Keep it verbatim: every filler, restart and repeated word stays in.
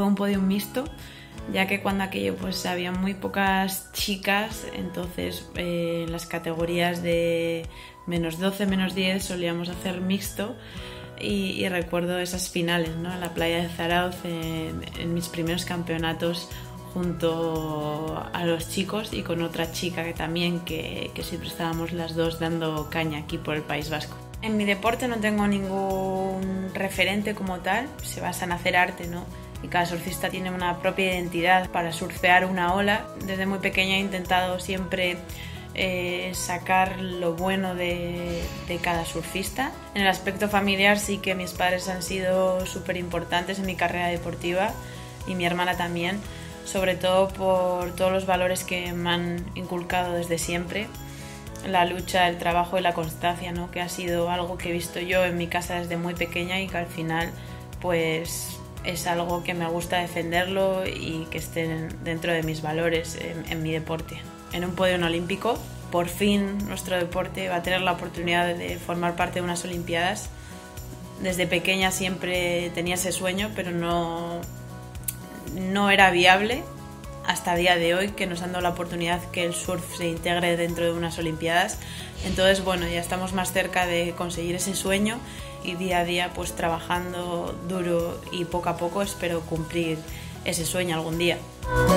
fue un podium mixto, ya que cuando aquello pues había muy pocas chicas, entonces eh, en las categorías de menos doce, menos diez solíamos hacer mixto. Y, y recuerdo esas finales, ¿no?, en la playa de Zarauz, en, en mis primeros campeonatos, junto a los chicos y con otra chica que también, que, que siempre estábamos las dos dando caña aquí por el País Vasco. En mi deporte no tengo ningún referente como tal, se basa en hacer arte, ¿no? Y cada surfista tiene una propia identidad para surfear una ola. Desde muy pequeña he intentado siempre eh, sacar lo bueno de, de cada surfista. En el aspecto familiar sí que mis padres han sido súper importantes en mi carrera deportiva, y mi hermana también, sobre todo por todos los valores que me han inculcado desde siempre. La lucha, el trabajo y la constancia, ¿no?, que ha sido algo que he visto yo en mi casa desde muy pequeña y que al final pues es algo que me gusta defenderlo y que esté dentro de mis valores en, en mi deporte. En un podio olímpico, por fin nuestro deporte va a tener la oportunidad de formar parte de unas Olimpiadas. Desde pequeña siempre tenía ese sueño, pero no, no era viable hasta el día de hoy, que nos han dado la oportunidad que el surf se integre dentro de unas Olimpiadas. Entonces, bueno, ya estamos más cerca de conseguir ese sueño, y día a día pues trabajando duro y poco a poco espero cumplir ese sueño algún día.